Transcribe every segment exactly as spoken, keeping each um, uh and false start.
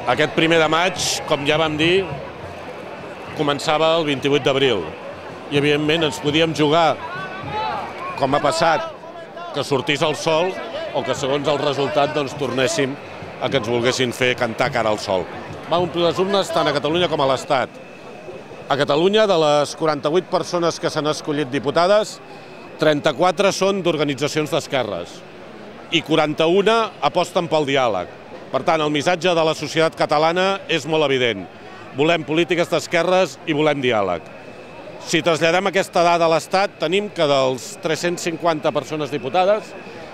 Aquest primer de maig, com ja vam dir, començava el vint-i-vuit d'abril. I, evidentment, ens podíem jugar, com ha passat, que sortís el sol o que, segons el resultat, doncs, tornéssim a que ens volguessin fer cantar cara al sol. Va omplir les urnes tant a Catalunya com a l'Estat. A Catalunya, de les quaranta-vuit persones que s'han escollit diputades, trenta-quatre són d'organitzacions d'esquerres i quaranta-una aposten pel diàleg. Per tant, el missatge de la societat catalana és molt evident. Volem polítiques d'esquerres i volem diàleg. Si traslladem aquesta dada a l'Estat, tenim que dels tres-cents cinquanta persones diputades,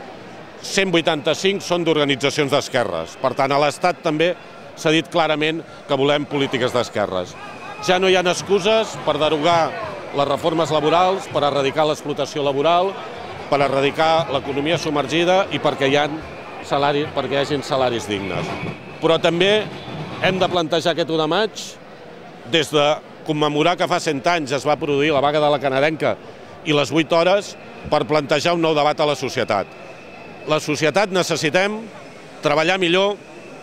cent vuitanta-cinc són d'organitzacions d'esquerres. Per tant, a l'Estat també s'ha dit clarament que volem polítiques d'esquerres. Ja no hi ha excuses per derogar les reformes laborals, per erradicar l'explotació laboral, per erradicar l'economia submergida i perquè hi ha salaris, perquè hi hagin salaris dignes. Però també hem de plantejar aquest u de maig, des de commemorar que fa cent anys es va produir la vaga de la canadenca i les vuit hores, per plantejar un nou debat a la societat. La societat necessitem treballar millor,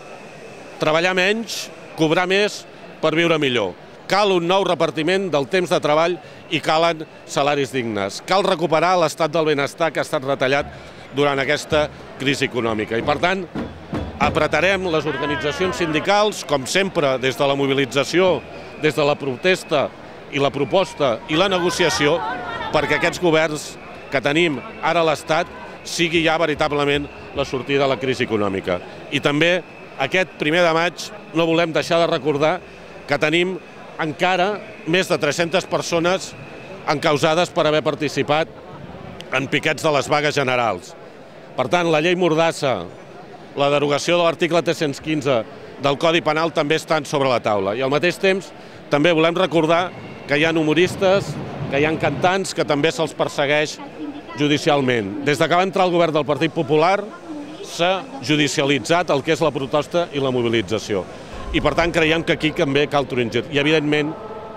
treballar menys, cobrar més per viure millor. Cal un nou repartiment del temps de treball i calen salaris dignes. Cal recuperar l'estat del benestar que ha estat retallat durant aquesta crisi econòmica. I, per tant, apretarem les organitzacions sindicals, com sempre, des de la mobilització, des de la protesta i la proposta i la negociació, perquè aquests governs que tenim ara a l'Estat sigui ja veritablement la sortida de la crisi econòmica. I també, aquest primer de maig, no volem deixar de recordar que tenim encara més de tres-centes persones encausades per haver participat en piquets de les vagues generals. Per tant, la llei Mordassa, la derogació de l'article tres-cents quinze del Codi Penal també estan sobre la taula. I al mateix temps també volem recordar que hi ha humoristes, que hi ha cantants que també se'ls persegueix judicialment. Des que va entrar el govern del Partit Popular s'ha judicialitzat el que és la protesta i la mobilització. I, per tant, creiem que aquí també cal tringir. I, evidentment,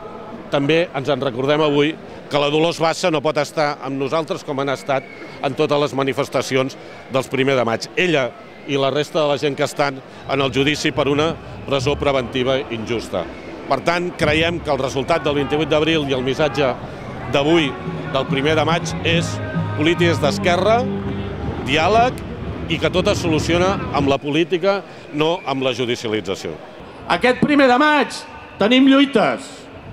també ens en recordem avui que la Dolors Bassa no pot estar amb nosaltres com han estat en totes les manifestacions dels primer de maig. Ella i la resta de la gent que estan en el judici per una presó preventiva injusta. Per tant, creiem que el resultat del vint-i-vuit d'abril i el missatge d'avui, del primer de maig, és polítiques d'esquerra, diàleg i que tot es soluciona amb la política, no amb la judicialització. Aquest primer de maig tenim lluites.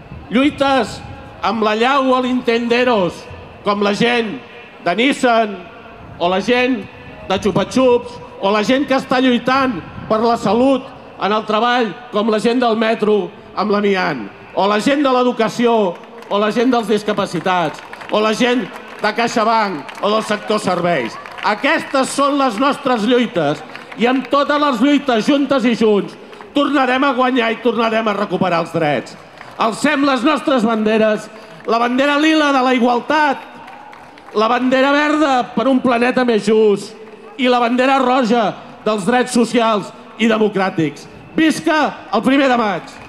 Lluites amb la llau a l'Intenderos, com la gent de Nissan, o la gent de Xupa-Xups, o la gent que està lluitant per la salut en el treball, com la gent del metro amb l'amiant, o la gent de l'educació, o la gent dels discapacitats, o la gent de CaixaBank o del sector serveis. Aquestes són les nostres lluites i amb totes les lluites juntes i junts tornarem a guanyar i tornarem a recuperar els drets. Alcem les nostres banderes, la bandera lila de la igualtat, la bandera verda per un planeta més just i la bandera roja dels drets socials i democràtics. Visca el primer de maig!